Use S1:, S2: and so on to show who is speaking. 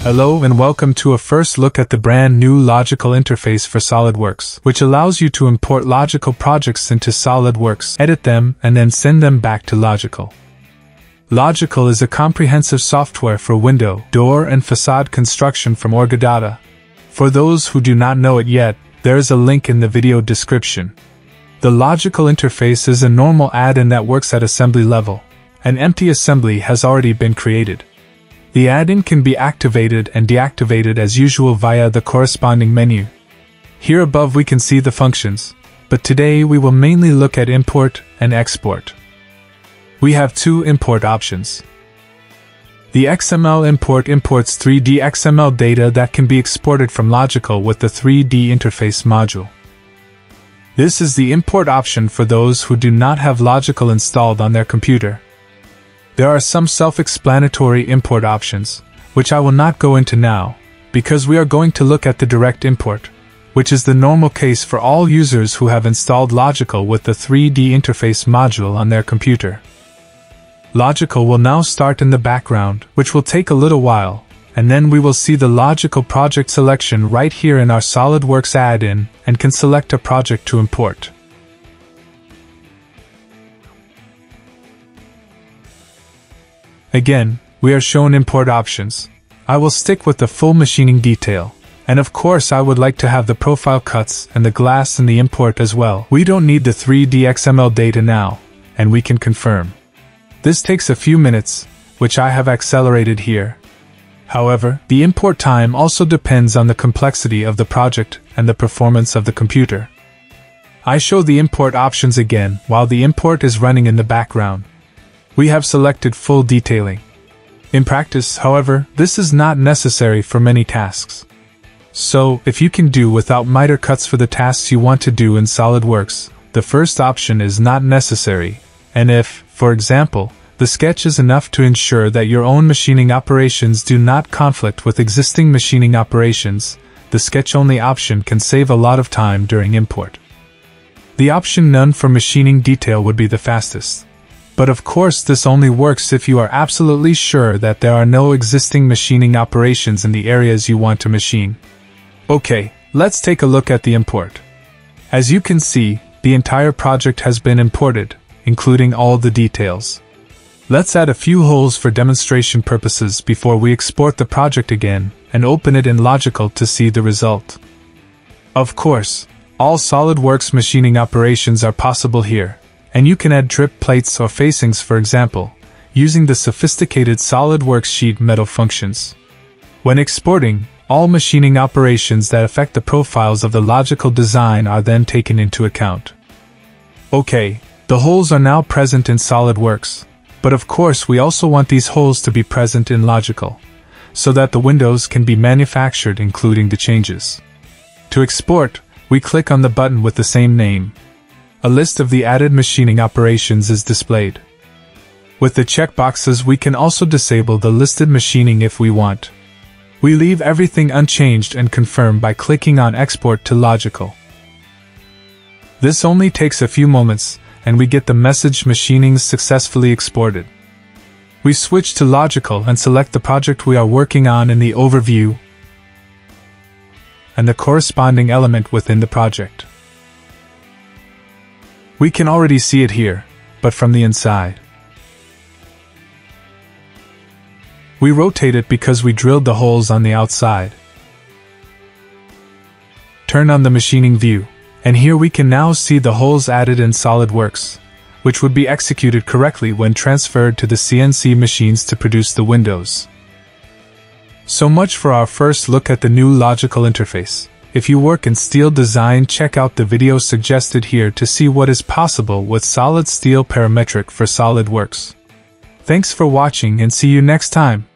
S1: Hello and welcome to a first look at the brand new Logical Interface for SOLIDWORKS, which allows you to import logical projects into SOLIDWORKS, edit them, and then send them back to Logical. Logical is a comprehensive software for window, door, and facade construction from Orgadata. For those who do not know it yet, there is a link in the video description. The Logical Interface is a normal add-in that works at assembly level. An empty assembly has already been created. The add-in can be activated and deactivated as usual via the corresponding menu. Here above we can see the functions, but today we will mainly look at import and export. We have two import options. The XML import imports 3D XML data that can be exported from Logical with the 3D interface module. This is the import option for those who do not have Logical installed on their computer. There are some self-explanatory import options, which I will not go into now, because we are going to look at the direct import, which is the normal case for all users who have installed Logical with the 3D interface module on their computer. Logical will now start in the background, which will take a little while, and then we will see the Logical project selection right here in our SOLIDWORKS add-in, and can select a project to import. Again, we are shown import options. I will stick with the full machining detail. And of course I would like to have the profile cuts and the glass in the import as well. We don't need the 3D XML data now, and we can confirm. This takes a few minutes, which I have accelerated here. However, the import time also depends on the complexity of the project and the performance of the computer. I show the import options again while the import is running in the background. We have selected full detailing. In practice, however, this is not necessary for many tasks. So, if you can do without miter cuts for the tasks you want to do in SOLIDWORKS, the first option is not necessary, and if, for example, the sketch is enough to ensure that your own machining operations do not conflict with existing machining operations, the sketch-only option can save a lot of time during import. The option None for machining detail would be the fastest. But of course this only works if you are absolutely sure that there are no existing machining operations in the areas you want to machine. Okay, let's take a look at the import. As you can see, the entire project has been imported, including all the details. Let's add a few holes for demonstration purposes before we export the project again and open it in Logical to see the result. Of course, all SOLIDWORKS machining operations are possible here. And you can add trip plates or facings, for example, using the sophisticated SOLIDWORKS sheet metal functions. When exporting, all machining operations that affect the profiles of the Logical design are then taken into account. Okay, the holes are now present in SOLIDWORKS, but of course we also want these holes to be present in Logical, so that the windows can be manufactured including the changes. To export, we click on the button with the same name. A list of the added machining operations is displayed. With the checkboxes we can also disable the listed machining if we want. We leave everything unchanged and confirm by clicking on Export to Logical. This only takes a few moments, and we get the message machining successfully exported. We switch to Logical and select the project we are working on in the overview and the corresponding element within the project. We can already see it here, but from the inside. We rotate it because we drilled the holes on the outside. Turn on the machining view, and here we can now see the holes added in SOLIDWORKS, which would be executed correctly when transferred to the CNC machines to produce the windows. So much for our first look at the new Logical Interface. If you work in steel design, check out the video suggested here to see what is possible with solid steel parametric for SOLIDWORKS. Thanks for watching and see you next time.